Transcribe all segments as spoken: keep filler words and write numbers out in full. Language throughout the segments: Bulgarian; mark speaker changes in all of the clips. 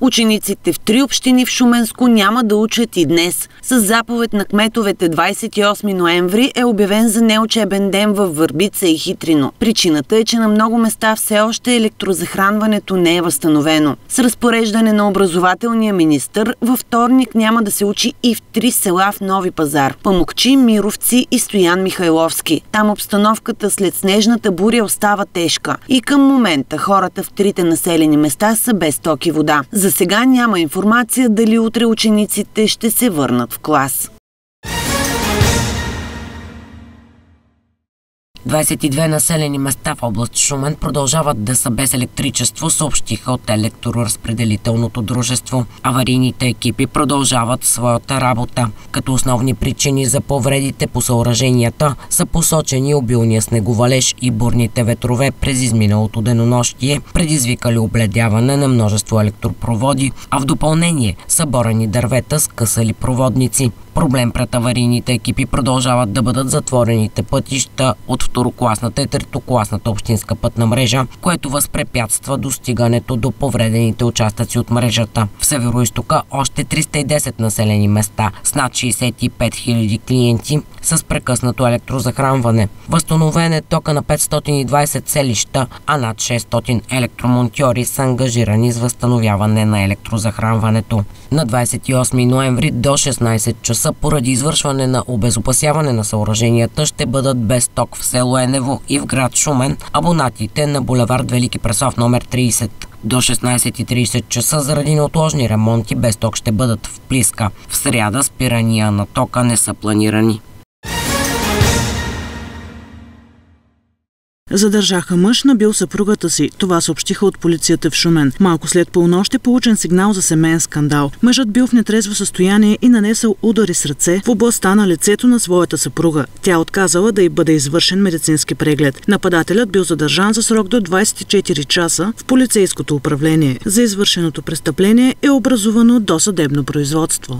Speaker 1: Учениците в три общини в Шуменско няма да учат и днес. С заповед на кметовете двадесет и осми ноември е обявен за неучебен ден във Върбица и Хитрино. Причината е, че на много места все още електрозахранването не е възстановено. С разпореждане на образователния министър, във вторник няма да се учи и в три села в Нови пазар – Памукчи, Мировци и Стоян Михайловски. Там обстановката след снежната буря остава тежка. И към момента хората в трите населени места са без ток и вода. За сега няма информация дали утре учениците ще се върнат в клас.
Speaker 2: двадесет и две населени места в област Шумен продължават да са без електричество, съобщиха от електроразпределителното дружество. Аварийните екипи продължават своята работа. Като основни причини за повредите по съоръженията са посочени обилния снеговалеж и бурните ветрове през изминалото денонощие, предизвикали обледяване на множество електропроводи, а в допълнение съборени дървета с късали проводници. Проблем пред аварийните екипи продължават да бъдат затворените пътища от второкласната и третокласната общинска пътна мрежа, което възпрепятства достигането до повредените участъци от мрежата. В Североизтока още триста и десет населени места с над шейсет и пет хиляди клиенти с прекъснато електрозахранване. Възстановен е тока на петстотин и двадесет селища, а над шестстотин електромонтьори са ангажирани с възстановяване на електрозахранването. На двадесет и осми ноември до шестнадесет часа поради извършване на обезопасяване на съоръженията ще бъдат без ток в село Енево и в град Шумен абонатите на булевард Велики Преслав номер тридесет. До шестнадесет и тридесет часа заради неотложни ремонти без ток ще бъдат в Плиска. В сряда спирания на тока не са планирани.
Speaker 3: Задържаха мъж, набил съпругата си. Това съобщиха от полицията в Шумен. Малко след полунощ е получен сигнал за семейен скандал. Мъжът бил в нетрезво състояние и нанесъл удари с ръце в областта на лицето на своята съпруга. Тя отказала да й бъде извършен медицински преглед. Нападателят бил задържан за срок до двадесет и четири часа в полицейското управление. За извършеното престъпление е образувано досъдебно производство.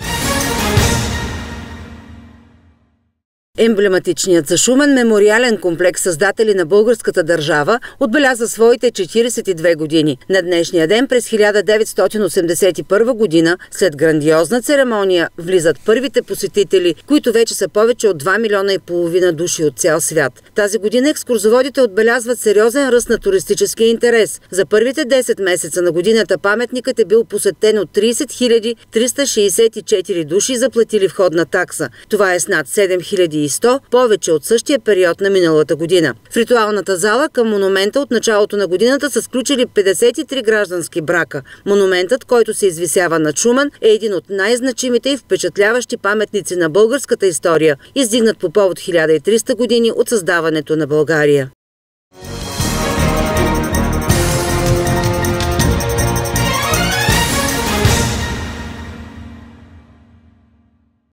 Speaker 4: Емблематичният за Шумен мемориален комплекс създатели на българската държава отбеляза своите четиридесет и две години. На днешния ден през хиляда деветстотин осемдесет и първа година, след грандиозна церемония, влизат първите посетители, които вече са повече от два милиона и половина души от цял свят. Тази година екскурзоводите отбелязват сериозен ръст на туристическия интерес. За първите десет месеца на годината паметникът е бил посетен от тридесет хиляди триста шейсет и четири души, заплатили входна такса. Това е с над седем хиляди и сто повече от същия период на миналата година. В ритуалната зала към монумента от началото на годината са сключили петдесет и три граждански брака. Монументът, който се извисява над Шумен, е един от най-значимите и впечатляващи паметници на българската история, издигнат по повод хиляда и триста години от създаването на България.